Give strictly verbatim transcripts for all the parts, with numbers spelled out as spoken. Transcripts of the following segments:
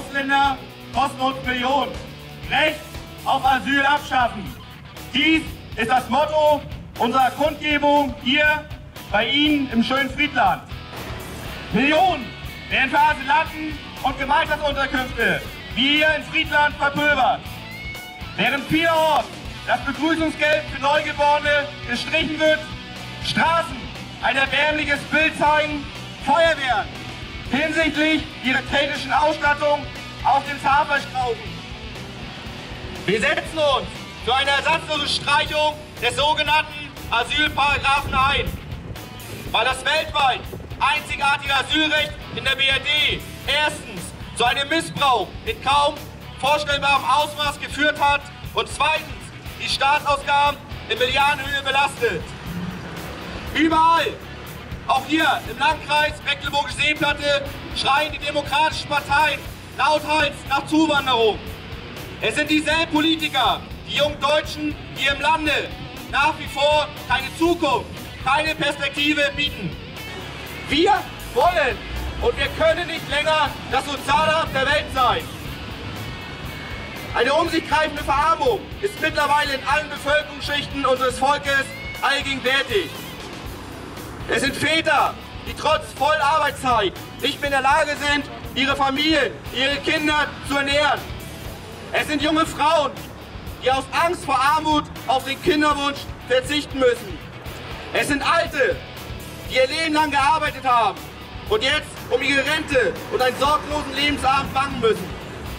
Ausländer kosten uns Millionen. Recht auf Asyl abschaffen. Dies ist das Motto unserer Kundgebung hier bei Ihnen im schönen Friedland. Millionen werden für Asylanten und Gemeinschaftsunterkünfte wie hier in Friedland verpulvert. Während vielerorts das Begrüßungsgeld für Neugeborene gestrichen wird, Straßen ein erbärmliches Bild zeigen, Feuerwehren hinsichtlich ihrer technischen Ausstattung auf den Zahn verstrauchen. Wir setzen uns für eine ersatzlose Streichung des sogenannten Asylparagraphen ein, weil das weltweit einzigartige Asylrecht in der B R D erstens zu einem Missbrauch in kaum vorstellbarem Ausmaß geführt hat und zweitens die Staatsausgaben in Milliardenhöhe belastet. Überall, auch hier im Landkreis Mecklenburgische Seenplatte, schreien die demokratischen Parteien lauthals nach Zuwanderung. Es sind dieselben Politiker, die jungen Deutschen hier im Lande nach wie vor keine Zukunft, keine Perspektive bieten. Wir wollen und wir können nicht länger das Sozialamt der Welt sein. Eine um sich greifende Verarmung ist mittlerweile in allen Bevölkerungsschichten unseres Volkes allgegenwärtig. Es sind Väter, die trotz Vollarbeitszeit nicht mehr in der Lage sind, ihre Familien, ihre Kinder zu ernähren. Es sind junge Frauen, die aus Angst vor Armut auf den Kinderwunsch verzichten müssen. Es sind Alte, die ihr Leben lang gearbeitet haben und jetzt um ihre Rente und einen sorglosen Lebensabend bangen müssen.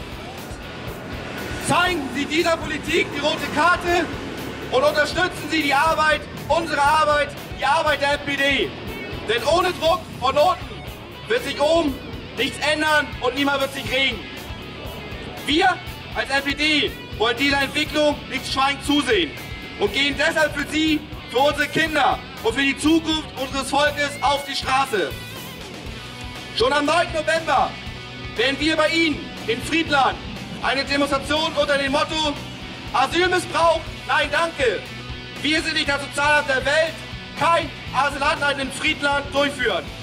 Zeigen Sie dieser Politik die rote Karte und unterstützen Sie die Arbeit, unsere Arbeit, die Arbeit der N P D. Denn ohne Druck von unten wird sich oben nichts ändern und niemand wird sich regen. Wir als N P D wollen dieser Entwicklung nicht schweigend zusehen und gehen deshalb für Sie, für unsere Kinder und für die Zukunft unseres Volkes auf die Straße. Schon am neunten November werden wir bei Ihnen in Friedland eine Demonstration unter dem Motto Asylmissbrauch, nein danke. Wir sind nicht das Sozialamt der Welt, kein Asylantenheim in Friedland durchführen.